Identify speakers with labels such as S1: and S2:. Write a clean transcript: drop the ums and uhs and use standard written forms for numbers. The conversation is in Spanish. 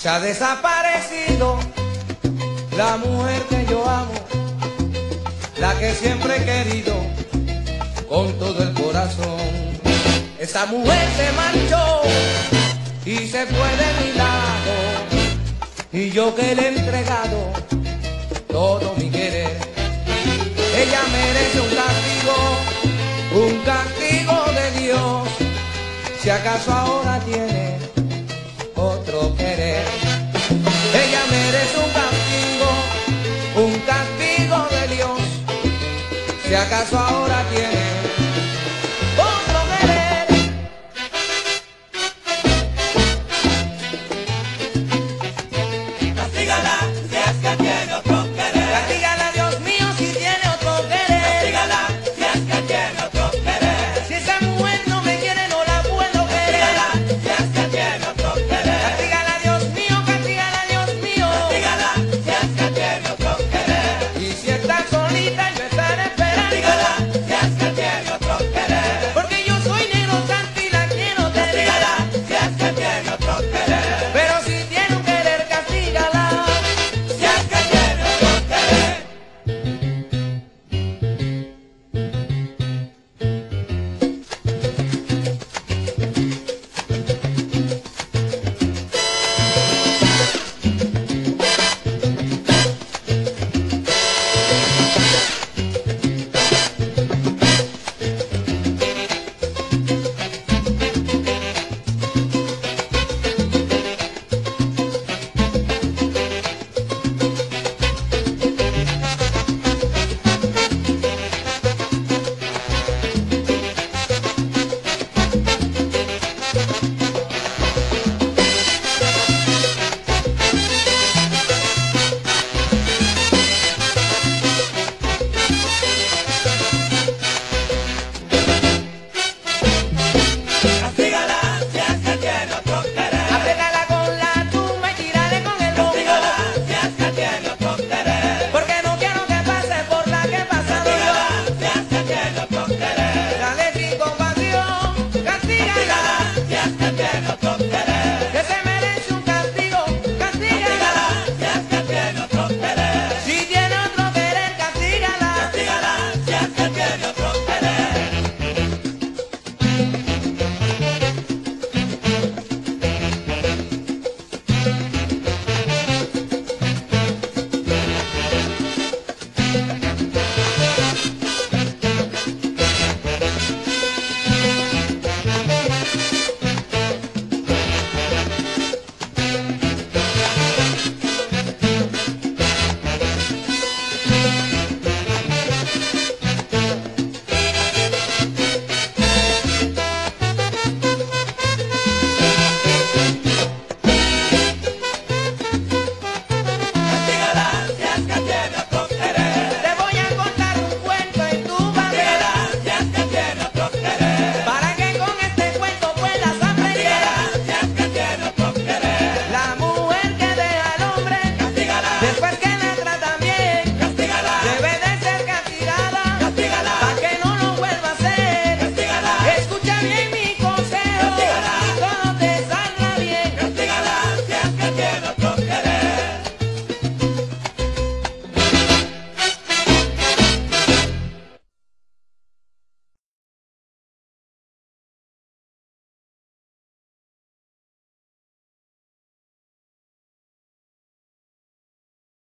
S1: Se ha desaparecido la mujer que yo amo, la que siempre he querido con todo el corazón. Esa mujer se marchó y se fue de mi lado, y yo que le he entregado todo mi querer. Ella merece un castigo de Dios, si acaso ahora tiene otro querer. Ella merece un castigo de Dios, si acaso ahora tiene otro querer.
S2: Castígala si es que tiene otro querer.
S1: Castígala, Dios mío, si tiene otro querer.
S2: Castígala si es que tiene otro querer.
S1: Si esa mujer no me quiere, no la puedo querer.
S2: Castígala si es que tiene otro querer.
S1: Castígala, Dios mío, castígala, Dios mío.
S2: Castígala si es que tiene otro querer.
S1: Y si está solita, yo estaré esperando.
S2: Castígala si es que tiene otro querer.
S1: Porque yo soy negro santo y la quiero tener.
S2: Castígala si es que tiene otro querer.
S1: Pero si tiene un querer, castígala.
S2: Si es que tiene otro querer. Castígala si es que tiene otro querer.
S1: Apretala con la tumba y tírale con el bombo.
S2: Castígala si es que tiene otro querer.
S1: Porque no quiero que pase por la que he pasado yo.
S2: Castígala si es que tiene otro querer.
S1: Dale sin compasión, castígala.
S2: Castígala si es que tiene otro querer.